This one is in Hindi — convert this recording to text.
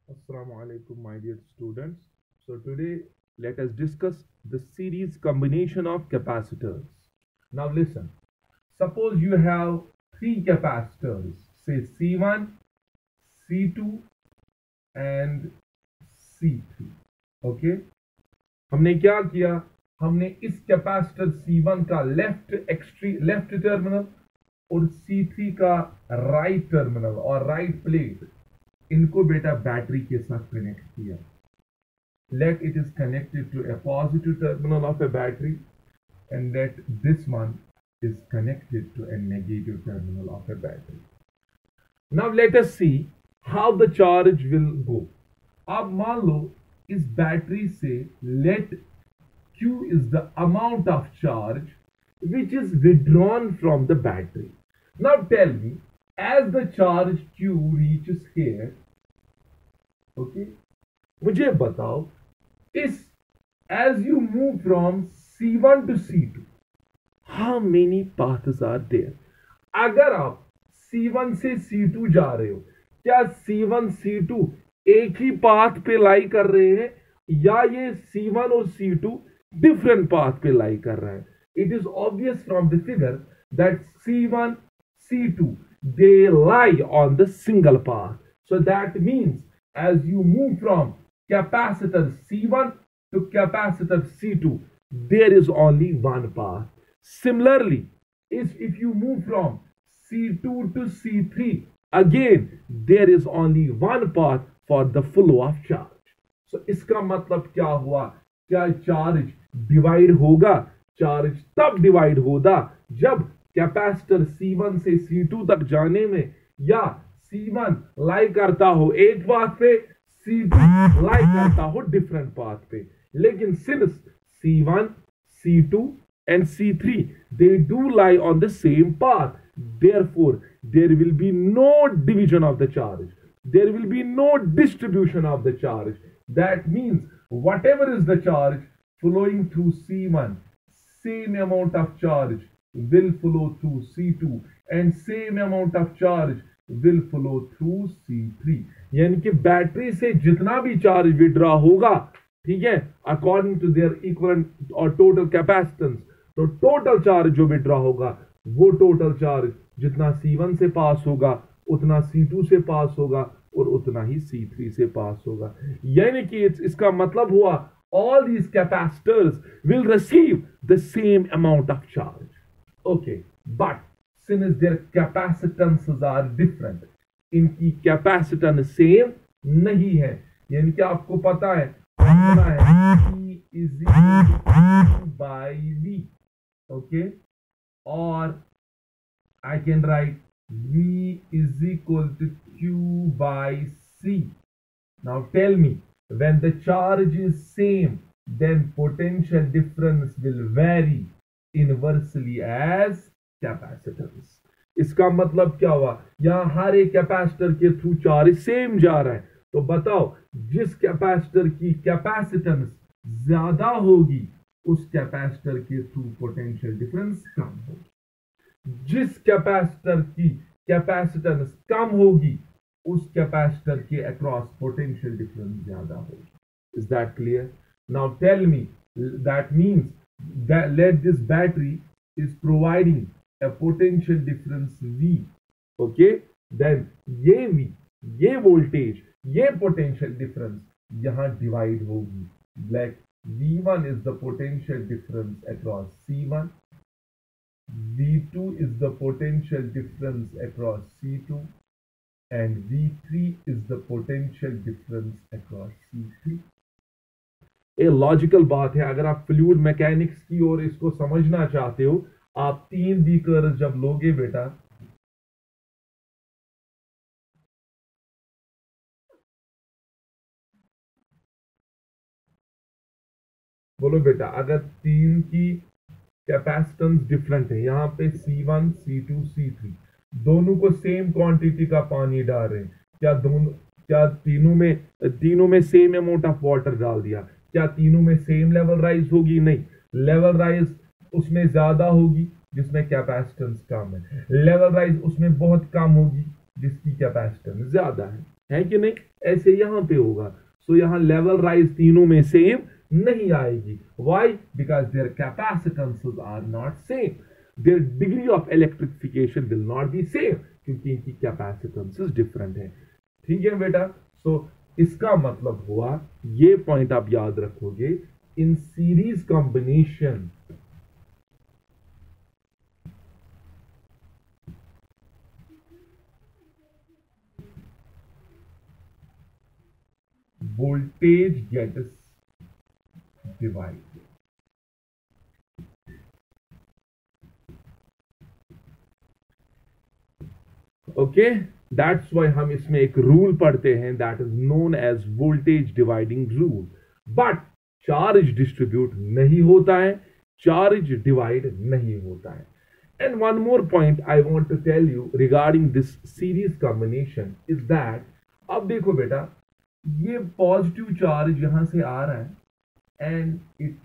Assalamu alaikum, my dear students. So today let us discuss the series combination of capacitors. Now listen. Suppose you have three capacitors, say C1, C2 and C3. Okay? हमने क्या किया? हमने इस कैपेसिटर C1 का लेफ्ट टर्मिनल और C3 का राइट टर्मिनल और राइट प्लेट इनको बेटा बैटरी के साथ कनेक्ट किया. Let it is connected to a positive terminal of a battery and let this one is connected to a negative terminal of a battery. Now let us see how the charge will go. अब मान लो इस बैटरी से let Q is the amount of charge which is withdrawn from the battery. Now tell me, as the charge Q reaches here, okay, मुझे बताओ इस as you move from C1 to C2, how many paths are there? अगर आप C1 से C2 जा रहे हो, क्या C1 C2 एक ही पाथ पे लाई कर रहे हैं या ये C1 और C2 डिफरेंट पाथ पे लाई कर रहे हैं? It is obvious from the figure that C1 C2 they lie on the single path. So that means as you move from capacitor C1 to capacitor C2, there is only one path. Similarly, if you move from C2 to C3, again there is only one path for the flow of charge. So इसका मतलब क्या हुआ? क्या चार्ज डिवाइड होगा? चार्ज तब डिवाइड होगा जब कैपेसिटर C1 से C2 तक जाने में या C1 लाई करता हो एक पाथ पे, C2 लाई करता हो डिफरेंट पाथ पे. लेकिन since C1, C2 and C3 they do lie on the same path, therefore there will be no division of the charge, there will be no distribution of the charge. That means whatever is the charge flowing through C1, same amount of charge will flow through C2 and same amount of charge will flow through C3. यानी कि बैटरी से जितना भी चार्ज विड्रॉ होगा, ठीक है, अकॉर्डिंग टू देयर इक्विवेलेंट और टोटल कैपेसिटेंस, तो टोटल चार्ज जो विड्रॉ होगा वो टोटल चार्ज जितना C1 से पास होगा उतना C2 से पास होगा और उतना ही C3 से पास होगा. यानी कि इसका मतलब हुआ all these capacitors will receive the same amount of charge. Okay, but since their capacitances are different, इनकी कैपेसिटेंस सेम नहीं है. यानी कि आपको पता है कितना है E is equal to Q by V. Okay, or I can write V is equal to Q by C. Now tell me, when the charge is same, then potential difference will vary inversely as capacitance. इसका मतलब क्या हुआ? यहां हर एक कैपेसिटर के थ्रू चार्ज सेम जा रहा है, तो बताओ जिस कैपेसिटर की कैपेसिटेंस ज्यादा होगी उस कैपेसिटर के थ्रू पोटेंशियल डिफरेंस कम होगी. जिस कैपेसिटर की कैपेसिटेंस कम होगी उस कैपेसिटर के अक्रॉस पोटेंशियल डिफरेंस ज्यादा होगी. Is that clear? Now tell me, that means that let this battery is providing a potential difference V. Okay, then ये V, ये voltage, ये potential difference यहाँ divide होगी. Like V1 is the potential difference across C1, V2 is the potential difference across C2 and V3 is the potential difference across C3. ये लॉजिकल बात है. अगर आप फ्लूइड मैकेनिक्स की और इसको समझना चाहते हो, आप 3 बीकर जब लोगे बेटा, बोलो बेटा, अगर 3 की कैपेसिटेंस डिफरेंट है, यहाँ पे C1, C2, C3 दोनों को सेम क्वांटिटी का पानी डाल रहे हैं, क्या तीनों में सेम अमाउंट ऑफ वाटर डाल दिया, क्या तीनों में सेम लेवल राइज होगी? नहीं. लेवल राइज उसमें ज्यादा होगी जिसमें कैपेसिटेंस कम है, लेवल राइज उसमें बहुत कम होगी जिसकी कैपेसिटेंस ज्यादा है. है कि नहीं? ऐसे यहां पे होगा। सो यहां लेवल राइज तीनों में सेम नहीं आएगी। Why? Because their capacitances are not same, their degree of electrification will not be same, क्योंकि इनकी कैपेसिटेंसेस डिफरेंट है। ठीक है बेटा? सो इसका मतलब हुआ, ये पॉइंट आप याद रखोगे, in series combination voltage gets divided. Okay, that's why हम इसमें एक रूल पढ़ते हैं, that is known as voltage dividing rule. But charge distribute नहीं होता है, चार्ज डिवाइड नहीं होता है। And one more point I want to tell you regarding this series combination is that, अब देखो बेटा, ये पॉजिटिव चार्ज यहां से आ रहा है एंड इट